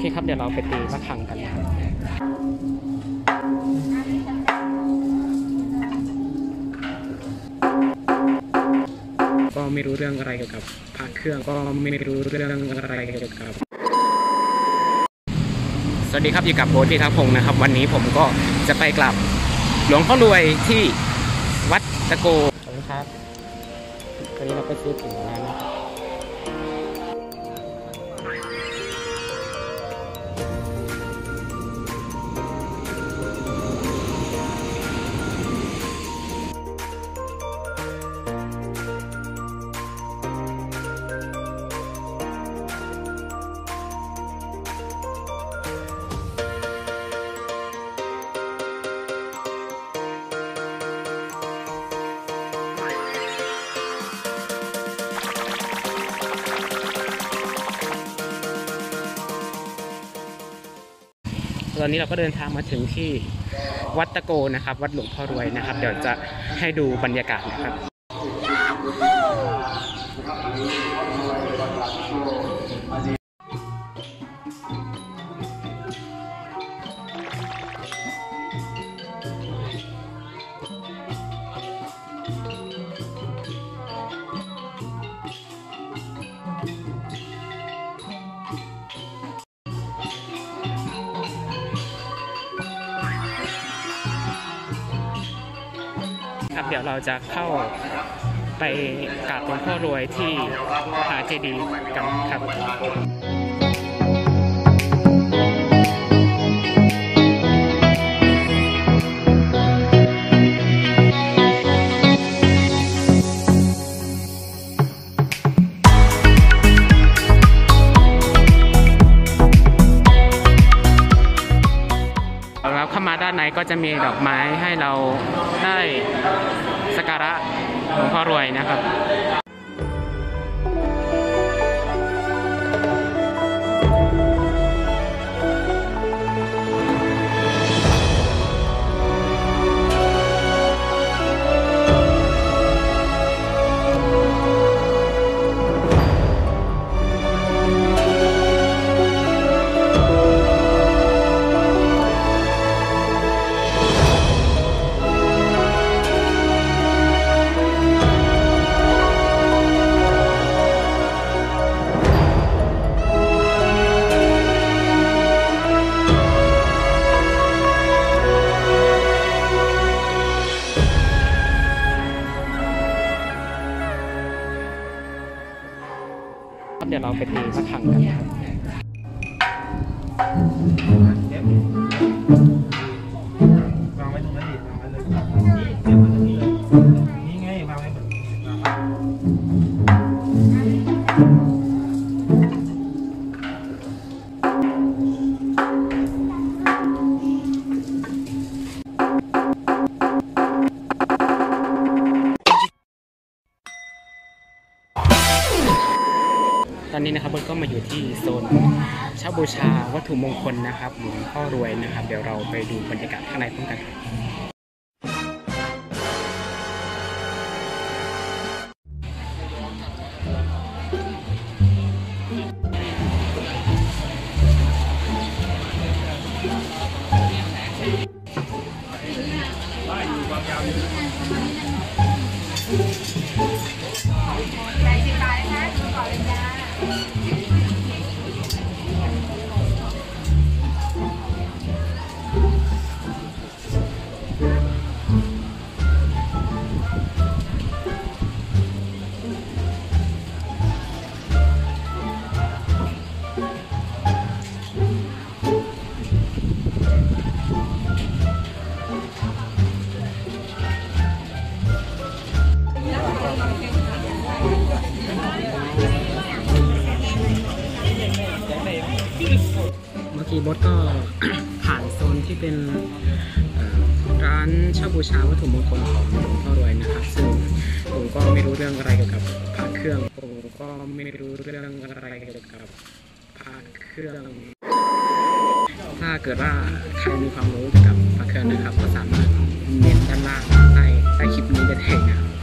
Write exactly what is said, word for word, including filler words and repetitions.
เคครับเดี๋ยวเราไปตีระฆังกันนะครับก็ไม่รู้เรื่องอะไรเกี่ยวกับพระเครื่องก็ไม่รู้เรื่องอะไรเกี่ยวกับสวัสดีครับอยู่กับโบ๊ท พิทักษ์พงศ์นะครับวันนี้ผมก็จะไปกราบหลวงพ่อรวยที่วัดตะโกขอบคุณครับวันนี้เราไปซื้อถึงแล้วนะครับตอนนี้เราก็เดินทางมาถึงที่วัดตะโกนะครับวัดหลวงพ่อรวยนะครับเดี๋ยวจะให้ดูบรรยากาศนะครับครับเดี๋ยวเราจะเข้าไปกราบหลวงพ่อรวยที่มหาเจดีย์กันครับแล้วเข้ามาด้านในก็จะมีดอกไม้ให้เราได้สักการะหลวงพ่อรวยนะครับเดี๋ยวเราไปตีระฆังกันครับวางไว้ตรงนั้นดิวางไว้เลยเดี๋ยวมันจะมีนี่ไงวางไว้เหมือนตอนนี้นะครับเราก็มาอยู่ที่โซนเช่าบูชาวัตถุมงคลนะครับหลวงพ่อรวยนะครับเดี๋ยวเราไปดูบรรยากาศข้างในพร้อมกันเมื่อกี้บดก็ ผ่านโซนที่เป็นร้านเช่าบูชาวัตถุมงคลของหลวงพ่อรวยนะครับซึ่งผมก็ไม่รู้เรื่องอะไรเกี่ยวกับพระเครื่องผมก็ไม่รู้เรื่องอะไรเกี่ยวกับพระเครื่องถ้าเกิดว่าใครมีความรู้เกี่ยวกับพระเครื่องนะครับก็สามารถเมนด้านล่างใต้ใต้คลิปนี้ได้เลยนะครับ